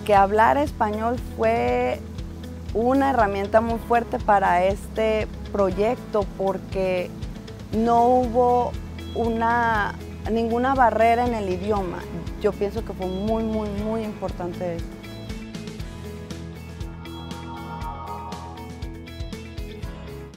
que hablar español fue una herramienta muy fuerte para este proyecto porque no hubo ninguna barrera en el idioma. Yo pienso que fue muy importante eso.